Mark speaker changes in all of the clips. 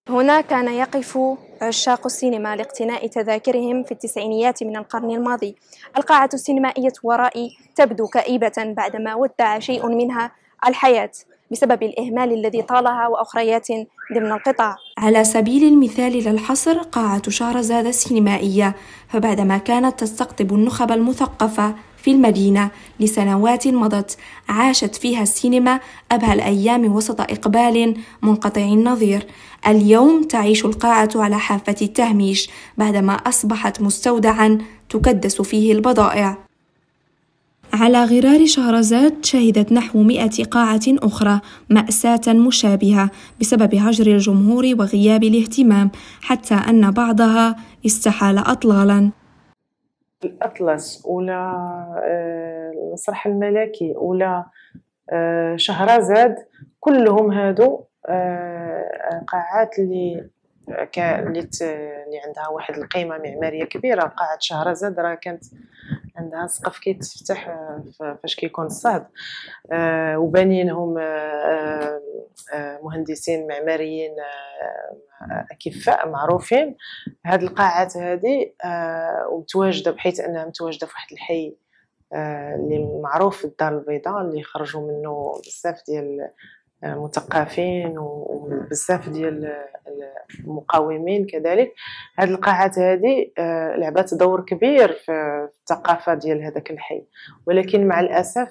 Speaker 1: هنا كان يقف عشاق السينما لاقتناء تذاكرهم في التسعينيات من القرن الماضي. القاعة السينمائية ورائي تبدو كئيبة بعدما ودع شيء منها الحياة بسبب الإهمال الذي طالها وأخريات ضمن القطاع. على سبيل المثال لا الحصر قاعة شهرزاد السينمائية، فبعدما كانت تستقطب النخب المثقفة في المدينة لسنوات مضت، عاشت فيها السينما أبهى الأيام وسط إقبال منقطع النظير. اليوم تعيش القاعة على حافة التهميش بعدما أصبحت مستودعا تكدس فيه البضائع. على غرار شهرزاد شهدت نحو 100 قاعة أخرى مأساة مشابهة بسبب هجر الجمهور وغياب الاهتمام، حتى أن بعضها استحال أطلالا.
Speaker 2: الأطلس ولا المسرح الملكي ولا شهرزاد، كلهم هادو قاعات اللي عندها واحد القيمة معمارية كبيرة. قاعة شهرزاد راه كانت عندها سقف كيتفتح فاش كيكون الصهد، وبانيينهم مهندسين معماريين اكفاء معروفين. هاد القاعات هذه متواجده بحيث انها متواجده في واحد الحي اللي معروف الدار البيضاء، اللي خرجوا منه بزاف ديال مثقفين وبزاف ديال المقاومين كذلك. هاد القاعات هذه لعبت دور كبير في الثقافه ديال هذاك الحي، ولكن مع الاسف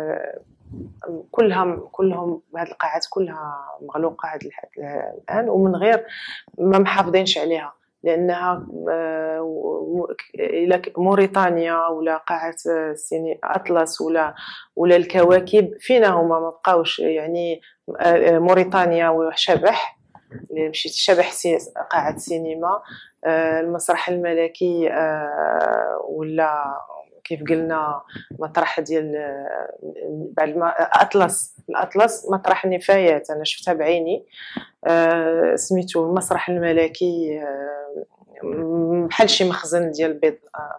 Speaker 2: كلهم هاد القاعات كلها مغلوقه هاد الان، ومن غير ما محافظينش عليها، لانها الى موريتانيا ولا قاعه سيني اطلس ولا الكواكب فينا هما ما بقاوش. يعني موريتانيا وشبح اللي مشيت شبح قاعه سينما، المسرح الملكي ولا كيف قلنا مطرح ديال بعد ما الاطلس مطرح النفايات، انا شفتها بعيني. سميتو المسرح الملكي بحال شي مخزن ديال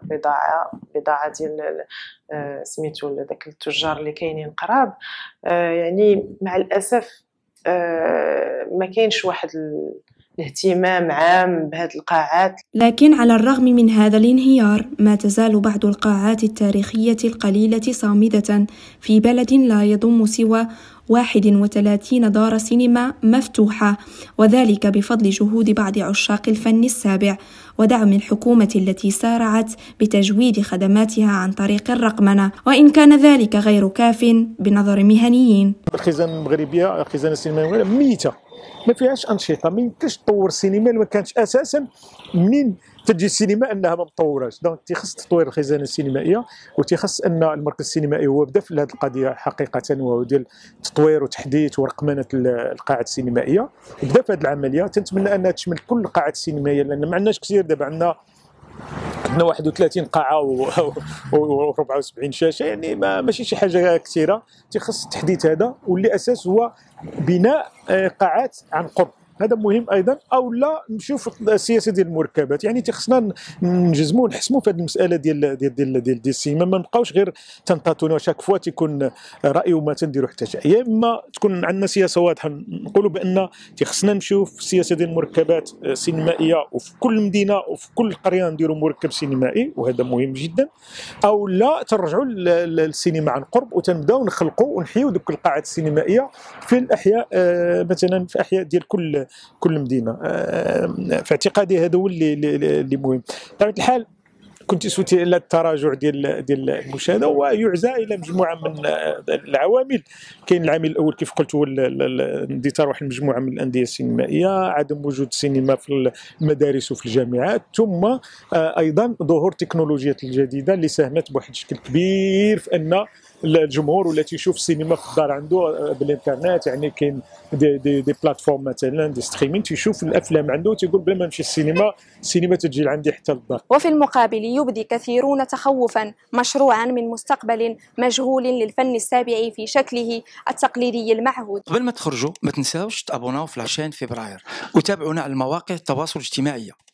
Speaker 2: بضاعه ديال سميتو داك التجار اللي كاينين قراب. يعني مع الاسف ما كاينش واحد الاهتمام عام بهذه القاعات.
Speaker 1: لكن على الرغم من هذا الانهيار، ما تزال بعض القاعات التاريخية القليلة صامدة في بلد لا يضم سوى 31 دار سينما مفتوحة، وذلك بفضل جهود بعض عشاق الفن السابع ودعم الحكومة التي سارعت بتجويد خدماتها عن طريق الرقمنة، وإن كان ذلك غير كاف بنظر مهنيين.
Speaker 3: الخزانة المغربية، الخزانة السينمائية ميتة، ما فيهاش أنشطة، ما يمكنش تطور السينما ما كانتش أساسا منين تجي السينما انها ما مطوراش. دونك تيخص تطوير الخزانه السينمائيه، وتيخص ان المركز السينمائي هو بدا في هذه القضيه حقيقه، وهو ديال تطوير وتحديث ورقمنه القاعات السينمائيه. بدا في هذه العمليه، تنتمنى انها تشمل كل القاعات السينمائيه، لان ما عندناش كثير. دابا عندنا 31 قاعه و74 شاشه، يعني ماشي شي حاجه كثيره. تيخص التحديث هذا، واللي اساس هو بناء قاعات عن قرب. هذا مهم ايضا. او لا نشوف السياسه ديال المركبات، يعني تخصنا نجزموا ونحسموا في هذه المساله ديال السينما. ما نبقاوش غير تنطاطونوا شاك فوا تيكون راي وما تنديروا حتى شيء. يا اما تكون عندنا سياسه واضحه نقولوا بان تخصنا نشوف السياسه ديال المركبات السينمائيه، وفي كل مدينه وفي كل قريه نديروا مركب سينمائي، وهذا مهم جدا. او لا ترجعوا للسينما عن قرب وتنبداو نخلقوا ونحيوا ذوك القاعات السينمائيه في الاحياء، مثلا في احياء ديال كل مدينه. في اعتقادي هذا هو اللي مهم. بطبيعه الحال كنت سوتي الى التراجع ديال المشاهده، ويعزى الى مجموعه من العوامل. كاين العامل الاول كيف قلت هو اندثار واحد المجموعه من الانديه السينمائيه، عدم وجود السينما في المدارس وفي الجامعات، ثم ايضا ظهور التكنولوجيات الجديده اللي ساهمت بواحد الشكل كبير في ان الجمهور ولا تيشوف السينما في الدار عنده بالانترنت. يعني كاين دي بلاتفورم مثلا دي ستريمين، تيشوف الافلام عنده تيقول بلا ما نمشي السينما تجي لعندي حتى للدار.
Speaker 1: وفي المقابل يبدي كثيرون تخوفا مشروعا من مستقبل مجهول للفن السابع في شكله التقليدي المعهود.
Speaker 4: قبل ما تخرجوا ما تنساوش تابوناو في 20 فبراير وتابعونا على المواقع التواصل الاجتماعي.